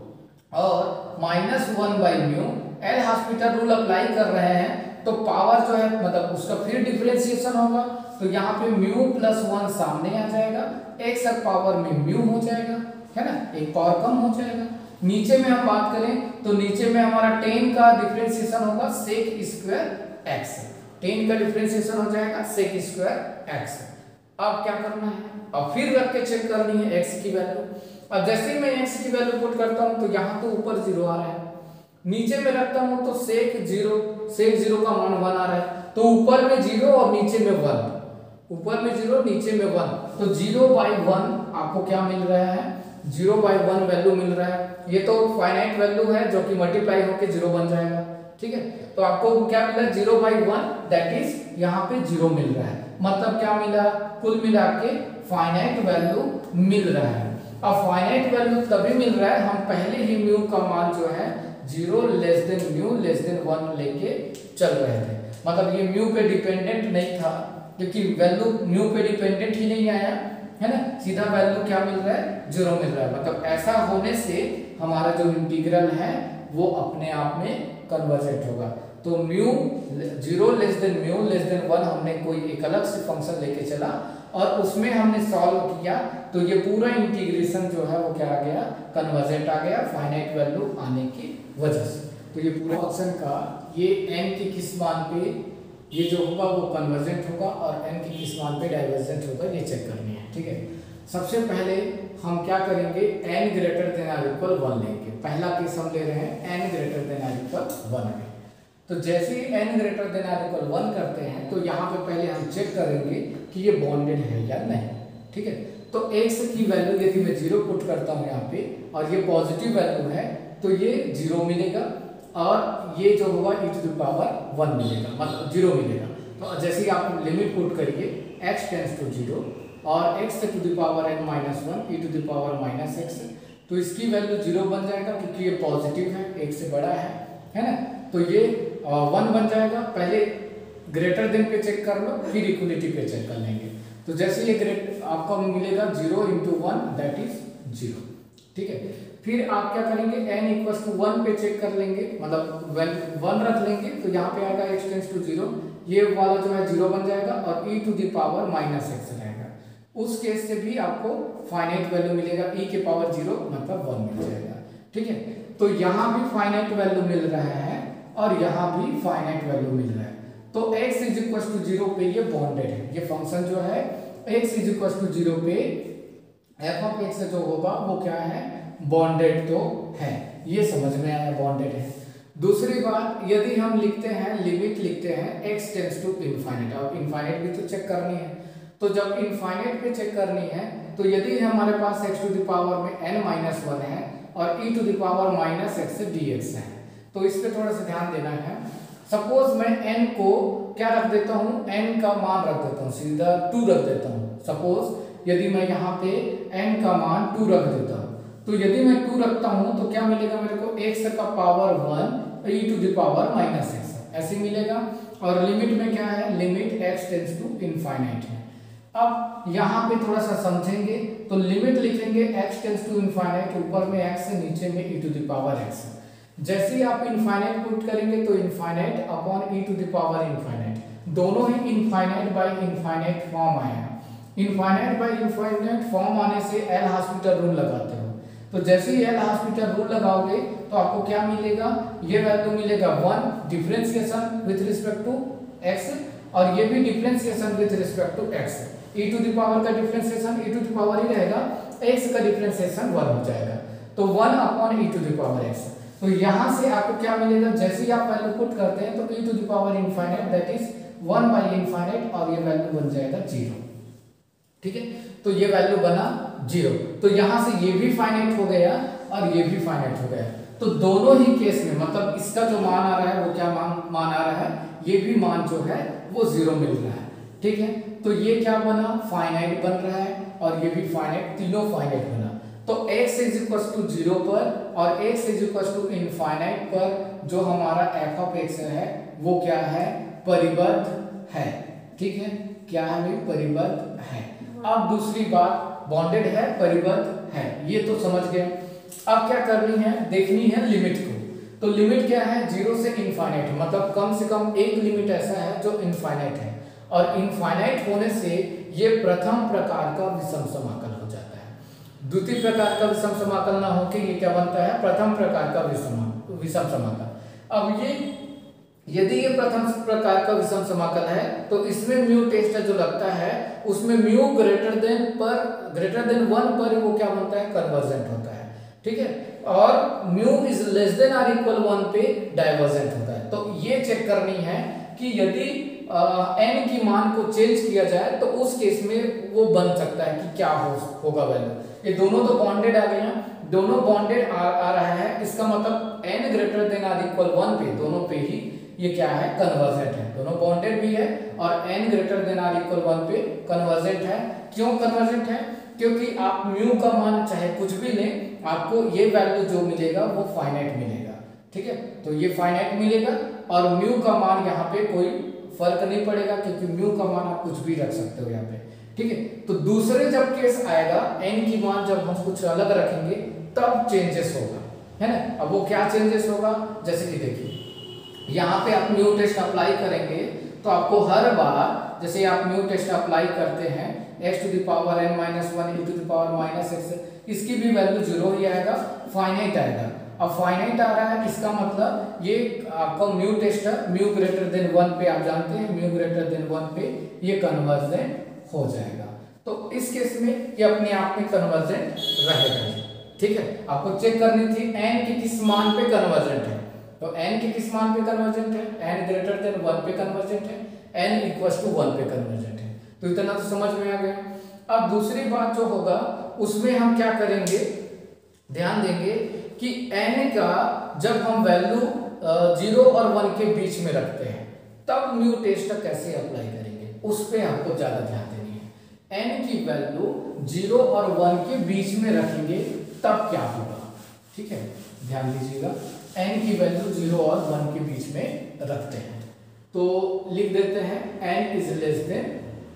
और minus one by mu, L'Hospital rule apply कर रहे हैं तो पावर जो है मतलब उसका फिर डिफरेंशिएशन होगा तो यहाँ पे म्यू प्लस वन सामने आ जाएगा, x पावर में म्यू हो जाएगा, है ना, एक पावर कम हो जाएगा। नीचे में हम बात करें तो नीचे में हमारा टेन का डिफरेंशिएशन होगा सेक स्क्वायर एक्स, टेन का डिफरेंशिएशन हो जाएगा सेक स्क्वायर एक्स। अब क्या करना है, अब फिर रख के चेक करनी है x की वैल्यू। अब जैसे ही मैं x की वैल्यू पुट करता हूं तो यहाँ तो ऊपर जीरो आ रहा है, नीचे में रखता हूं तो सेक जीरो, सेक जीरो का मान वन आ रहा है तो ऊपर में जीरो और नीचे में वन, ऊपर में जीरो नीचे में वन तो जीरो बाई वन आपको क्या मिल रहा है, जीरो बाई वन वैल्यू मिल रहा है। ये तो फाइनाइट वैल्यू है जो कि मल्टीप्लाई होकर जीरो बन जाएगा, ठीक है। तो आपको क्या मिला, zero by one that is यहाँ पे जीरो मिल रहा है, मतलब क्या मिला, कुल मिला के फाइनाइट वैल्यू मिल रहा है। अब फाइनाइट वैल्यू तभी मिल रहा है हम पहले ही म्यू का मान जो है zero less than mu less than one लेके चल रहे थे। मतलब ये म्यू पे डिपेंडेंट नहीं था, क्योंकि वैल्यू म्यू पे डिपेंडेंट ही नहीं आया है ना, सीधा वैल्यू क्या मिल रहा है, जीरो मिल रहा है। मतलब ऐसा होने से हमारा जो इंटीग्रल है वो अपने आप में कन्वर्जेंट होगा। तो mu zero less than mu less than one हमने कोई एक अलग से फंक्शन लेके चला और उसमें हमने सॉल्व किया, तो ये पूरा इंटीग्रेशन जो है वो क्या आ गया, कन्वर्जेंट आ गया फाइनाइट वैल्यू आने की वजह से। तो ये पूरा फंक्शन का ये n के किस मान पे ये जो होगा वो कन्वर्जेंट होगा और n के किस मान पे डाइवर्जेंट होगा, ये चेक करनी है। ठीक है, सबसे पहले हम क्या करेंगे, n greater than or equal one लेंगे। पहला केस हम ले रहे हैं n greater than or equal one में। तो जैसे ही n greater than or equal one करते हैं तो यहाँ पे पहले हम चेक करेंगे कि ये बॉन्डेड है या नहीं। ठीक है, तो x की वैल्यू यदि मैं जीरो पुट करता हूँ यहाँ पे और ये पॉजिटिव वैल्यू है तो ये जीरो मिलेगा और ये जो होगा e to the power one मिलेगा, मतलब जीरो मिलेगा। तो जैसे ही आप लिमिट पुट करिए x टेंस टू जीरो और x to the power n minus one e to the power minus x, तो इसकी वैल्यू जीरो बन जाएगा क्योंकि ये पॉजिटिव है, एक से बड़ा है है ना। तो ये वन बन जाएगा। पहले ग्रेटर देन पे चेक कर लो, फिर इक्वलिटी पे चेक कर लेंगे। तो जैसे ये ग्रेट आपको मिलेगा zero into one that is zero. ठीक है, फिर आप क्या करेंगे, n इक्वल्स टू वन पे चेक कर लेंगे, मतलब वन वन रख लेंगे तो यहाँ पे आएगा x टेंस टू जीरो, ये वाला जो है जीरो बन जाएगा और e to the power minus x रहेगा। उस केस से भी आपको फाइनाइट वैल्यू मिलेगा, e के पावर जीरो मतलब वन मिल जाएगा। ठीक है, तो यहाँ भी फाइनाइट वैल्यू मिल रहा है और यहाँ भी फाइनाइट वैल्यू मिल रहा है। तो x is equal to zero पे ये बॉन्डेड है। ये फंक्शन जो है x is equal to zero पे f ऑफ x जो होगा वो क्या है, बॉन्डेड तो है। ये समझ में आया, बॉन्डेड है। दूसरी बात, यदि हम लिखते हैं लिमिट लिखते हैं x टेंस टू इनफाइनाइट, और इनफाइनाइट भी तो चेक करनी है। तो जब इनफाइनाइट पे चेक करनी है तो यदि हमारे पास x टू द पावर में n माइनस वन है और e to the power minus x dx है, तो इस पे थोड़ा सा ध्यान देना है। सपोज मैं n को क्या रख देता हूँ, n का मान रख देता हूँ, सीधा टू रख देता हूँ। सपोज यदि मैं यहाँ पे n का मान टू रख देता हूँ, तो यदि मैं टू रखता हूँ तो क्या मिलेगा मेरे को, x का power one e to the power minus x ऐसे मिलेगा। और लिमिट में क्या है, limit x tends to infinite है। अब यहाँ पे थोड़ा सा समझेंगे, तो लिमिट लिखेंगे x टेंस टू इनफाइनाइट, ऊपर में x है नीचे में e to the power x। जैसे ही आप इनफाइनाइट पुट करेंगे तो infinite upon e to the power infinite, दोनों ही इनफाइनाइट बाय इनफाइनाइट फॉर्म आया। इनफाइनाइट बाय इनफाइनाइट फॉर्म आने से एल हॉस्पिटल रूल लगाते हो, तो जैसे ही एल हॉस्पिटल रूल लगाओगे तो आपको क्या मिलेगा, ये वैल्यू मिलेगा one differentiation with respect to x, और ये भी differentiation with respect to x। e to the power का differentiation e to the power ही रहेगा, x का डिफरेंशिएशन वन हो जाएगा, तो one upon e to the power x। तो यहाँ से आपको क्या मिलेगा, जैसे ही आप वैल्यू पुट करते हैं तो e to the power infinite that is one by infinite, और ये वैल्यू बन जाएगा जीरो। ठीक है, तो ये वैल्यू बना जीरो। तो यहाँ से ये भी फाइनाइट हो गया और ये भी फाइनाइट हो गया। तो दोनों ही केस में मतलब इसका जो मान आ रहा है वो क्या मान मान आ रहा है, ये भी मान जो है वो जीरो मिल रहा है। ठीक है, तो ये क्या बना, फाइनाइट बन रहा है और ये भी फाइनाइट, तीनों फाइनाइट बना। तो x is equal to zero पर और x is equal to infinite पर जो हमारा f ऑफ x है वो क्या है, परिबद्ध है। ठीक है, क्या है भाई, परिबद्ध है। अब दूसरी बात, बॉन्डेड है, परिबद्ध है, ये तो समझ गए। अब क्या करनी है, देखनी है लिमिट को। तो लिमिट क्या है, जीरो से इनफाइनाइट, मतलब कम से कम एक लिमिट ऐसा है जो इनफाइनाइट है, और इनफाइनाइट होने से ये प्रथम प्रकार का विषम समाकल हो जाता है। द्वितीय प्रकार का विषम समाकल ना होके ये क्या बनता है, प्रथम प्रकार का विषम विषम समाकल। अब ये यदि ये प्रथम प्रकार का विषम समाकल है तो इसमें म्यू टेस्ट जो लगता है उसमें म्यू ग्रेटर देन पर ग्रेटर देन वन पर वो क्या बनता है, कन्वर्जेंट होता है। ठीक है, और mu is less than or equal one पे डाइवर्जेंट होता है। तो ये चेक करनी है कि यदि एन की मान को चेंज किया जाए तो उस केस में वो बन सकता है कि क्या हो होगा वैल्यू। ये दोनों तो बॉन्डेड आ गए हैं, दोनों बॉन्डेड आ, आ रहा है, इसका मतलब n greater than or equal one पे दोनों पे ही ये क्या है, कन्वर्जेंट है। दोनों बॉन्डेड भी है और n greater than or equal one पे कन्वर्जेंट है। क्यों कन्वर्जेंट है, क्योंकि आप म्यू का मान चाहे कुछ भी लें, आपको ये वैल्यू जो मिलेगा वो फाइनाइट मिलेगा। ठीक है, तो ये फाइनाइट मिलेगा और म्यू का मान यहाँ पे कोई फर्क नहीं पड़ेगा क्योंकि म्यू का मान आप कुछ भी रख सकते हो यहाँ पे, ठीक है। तो दूसरे जब केस आएगा एन की मान जब हम कुछ अलग रखेंगे तब चेंजेस होगा, है ना। अब वो क्या चेंजेस होगा, जैसे कि देखिए यहाँ पे आप म्यू टेस्ट अप्लाई करेंगे तो आपको हर बार जैसे आप म्यू टेस्ट अप्लाई करते हैं x to the power n minus one e to the power minus x, इसकी भी वैल्यू जीरो ही आएगा, फाइनाइट आएगा। अब फाइनाइट आ रहा है इसका मतलब ये आपका म्यू टेस्ट है, म्यू ग्रेटर देन वन पे आप जानते हैं म्यू ग्रेटर देन वन पे ये कन्वर्जेंट हो जाएगा। तो इस केस में ये अपने आप में कन्वर्जेंट रहेगा, ठीक है। आपको चेक करनी थी n के किस मान पे कन्वर्जेंट है, तो n के किस मान पे कन्वर्जेंट है, n ग्रेटर देन वन पे कन्वर्जेंट है, n इक्वल्स टू वन पे कन्वर्जेंट है। तो इतना तो समझ में आ गया। अब दूसरी बात जो होगा उसमें हम क्या करेंगे, ध्यान देंगे कि n का जब हम वैल्यू जीरो और वन के बीच में रखते हैं तब म्यू टेस्ट कैसे अप्लाई करेंगे, उस पर आपको ज्यादा ध्यान देनी है। n की वैल्यू जीरो और वन के बीच में रखेंगे तब क्या होगा, ठीक है, ध्यान दीजिएगा। n की वैल्यू जीरो और वन के बीच में रखते हैं तो लिख देते हैं n is less than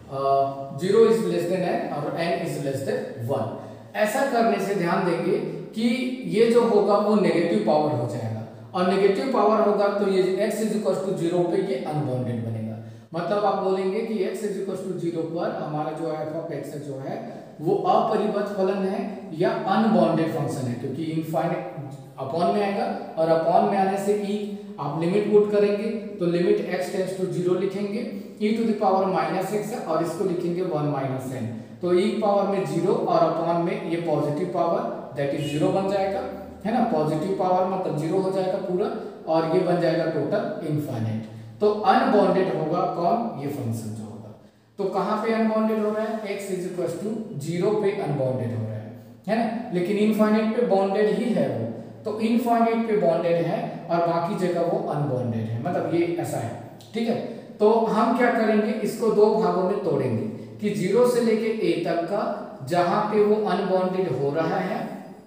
zero is less than n और n is less than one. ऐसा करने से ध्यान देंगे कि ये जो होगा वो नेगेटिव पावर हो जाएगा और नेगेटिव पावर होगा तो ये x is equal to zero पे ये अनबाउंडेड बनेगा। मतलब आप बोलेंगे कि x is equal to zero पर हमारा जो है f ऑफ x जो है वो अपरिवर्त फलन है या अनबाउंडेड फंक्शन है, क्योंकि इनफाइनाइट अपॉन में आएगा और अपॉन में आने से e आप लिमिट पुट करेंगे तो limit x tends to zero लिखेंगे, e to the power minus x है और इसको लिखेंगे वन माइनस एन, तो e पावर में जीरो और अपॉन में ये positive power that is zero बन जाएगा, है ना। पॉजिटिव पावर मतलब जीरो हो जाएगा पूरा और ये बन जाएगा टोटल इनफाइनाइट। तो अनबाउंडेड होगा कौन, ये फंक्शन जो होगा। तो कहाँ पे अनबाउंडेड हो रहा है, x is equal to zero पे अनबाउंडेड हो रहा है, है ना। लेकिन इनफाइनाइट पे बाउंडेड ही है वो, तो इनफाइनाइट पे बाउंडेड है और बाकी जगह वो अनबाउंडेड है, मतलब ये ऐसा है, ठीक है। तो हम क्या करेंगे, इसको दो भागों में तोड़ेंगे कि जीरो से लेके a तक का जहां पे वो अनबाउंडेड हो रहा है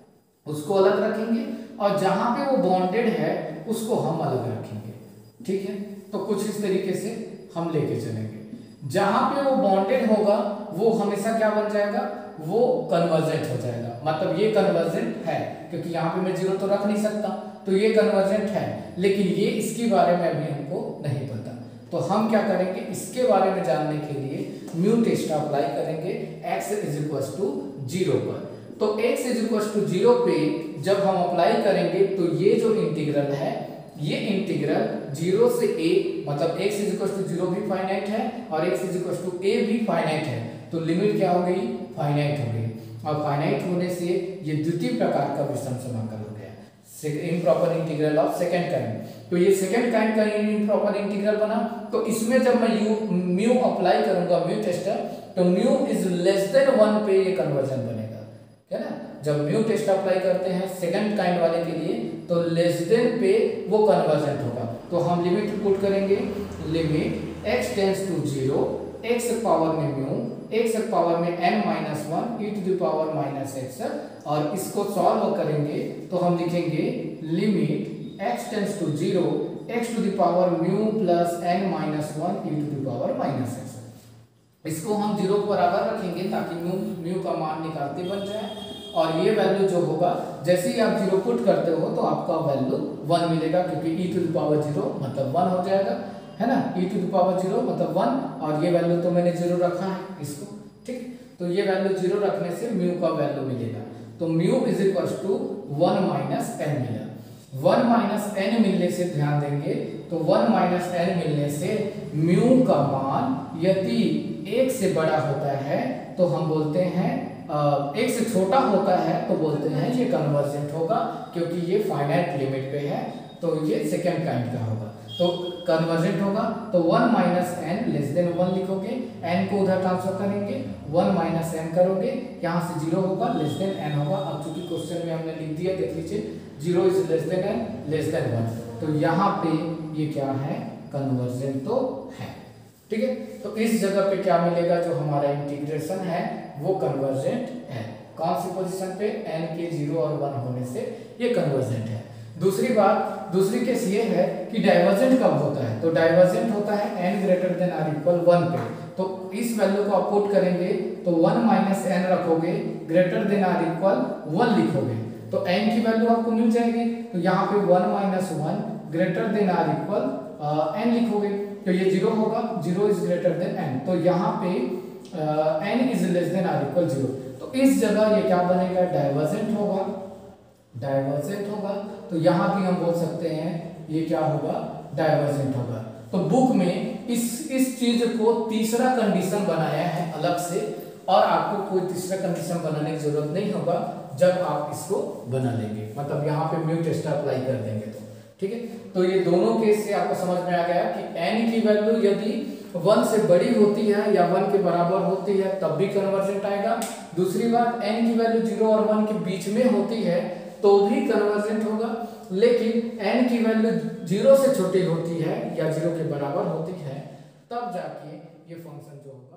उसको अलग रखेंगे और जहां पे वो बाउंडेड है उसको हम अलग रखेंगे, ठीक है। तो कुछ इस तरीके से हम लेके चलेंगे। जहां पे वो बाउंडेड होगा वो हमेशा क्या बन जाएगा, वो कन्वर्जेंट हो जाएगा, मतलब ये कन्वर्जेंट है क्योंकि यहाँ पे मैं जीरो तो रख नहीं सकता, तो ये कन्वर्जेंट है। लेकिन ये इसके बारे में अभी हमको नहीं पता, तो हम क्या करेंगे, इसके बारे में जानने के लिए म्यू टेस्ट अप्लाई करेंगे x is equal to zero पर। तो x is equal to zero पे जब हम अप्लाई करेंगे तो ये जो इंटीग्रल है ये इंटीग्रल जीरो से a, मतलब x is equal to zero भी फाइनाइट है और x is equal to a भी फाइनाइट है, तो लिमिट क्या हो गई, फाइनाइट हो गई। और फाइनाइट होने से ये द्वितीय प्रकार का विषम समाकल हो गया, improper integral of second kind. तो ये सेकंड काइंड का इम्प्रॉपर इंटीग्रल बना, तो इसमें जब मैं यू म्यू अप्लाई करूंगा म्यू टेस्ट, तो mu is less than one पे ये कन्वर्जन बनेगा, है ना। जब म्यू टेस्ट अप्लाई करते हैं सेकंड काइंड वाले के लिए तो लेस देन पे वो कन्वर्जेंट होगा। तो हम लिमिट पुट करेंगे, limit x tends to zero, x power में म्यू, x पावर में n minus one e to the power minus x, और इसको सॉल्व करेंगे तो हम लिखेंगे limit x tends to zero, x to the power mu plus n minus one e to the power minus x. इसको हम zero को बराबर रखेंगे ताकि म्यू म्यू का मान निकालते बन जाए और ये वैल्यू जो होगा जैसे ही आप जीरो पुट करते हो तो आपका वैल्यू वन मिलेगा, क्योंकि e to the power zero मतलब वन हो जाएगा, है ना। e to the power zero मतलब वन और ये वैल्यू तो मैंने जीरो रखा है इसको, ठीक। तो ये वैल्यू जीरो रखने से म्यू का वैल्यू मिलेगा, तो mu is equal to one minus n मिला। वन माइनस एन मिलने से ध्यान देंगे तो वन माइनस एन मिलने से म्यू का मान यदि एक से बड़ा होता है तो हम बोलते हैं एक से छोटा होता है तो बोलते हैं ये कन्वर्जेंट होगा, क्योंकि ये फाइनाइट लिमिट पे है, तो ये सेकेंड काइंड का होगा, तो कन्वर्जेंट होगा। तो one minus n less than one लिखोगे, एन को उधर ट्रांसफर करेंगे, वन माइनस एन करोगे, यहाँ से जीरो होगा, लेस देन एन होगा। अब चूंकि क्वेश्चन में हमने लिख दिया, देख लीजिए zero is less than n, less than one, तो यहाँ पे ये क्या है, कन्वर्जेंट तो है, ठीक है। तो इस जगह पे क्या मिलेगा, जो हमारा इंटीग्रेशन है वो कन्वर्जेंट है। कौन सी पोजीशन पे, n के जीरो और वन होने से ये कन्वर्जेंट है। दूसरी बात, दूसरी केस ये है कि डाइवर्जेंट कब होता है, तो डाइवर्जेंट होता है n greater than or equal one पे। तो इस वैल्यू को आप पुट करेंगे तो वन माइनस एन रखोगे, greater than or equal one लिखोगे, तो n की वैल्यू आपको मिल जाएगी। तो यहाँ पे one minus one greater than or equal n लिखोगे, तो ये जीरो होगा, zero is greater than n, तो यहाँ पे n is less than or equal zero. तो इस जगह ये क्या बनेगा, डाइवर्जेंट होगा, डाइवर्जेंट होगा। तो यहाँ भी हम बोल सकते हैं ये क्या होगा, डाइवर्जेंट होगा। तो बुक में इस इस चीज को तीसरा कंडीशन बनाया है अलग से, और आपको कोई तीसरा कंडीशन बनाने की जरूरत नहीं होगा जब आप इसको बना लेंगे, मतलब यहाँ पे म्यू टेस्ट अप्लाई कर देंगे तो ठीक है। तो ये दोनों केस से आपको समझ में आ गया कि n की वैल्यू यदि वन से बड़ी होती है या वन के बराबर होती है तब भी कन्वर्जेंट आएगा। दूसरी बात, n की वैल्यू जीरो और वन के बीच में होती है तो भी कन्वर्जेंट होगा, लेकिन n की वैल्यू जीरो से छोटी होती है या जीरो के बराबर होती है तब जाके ये फंक्शन जो होगा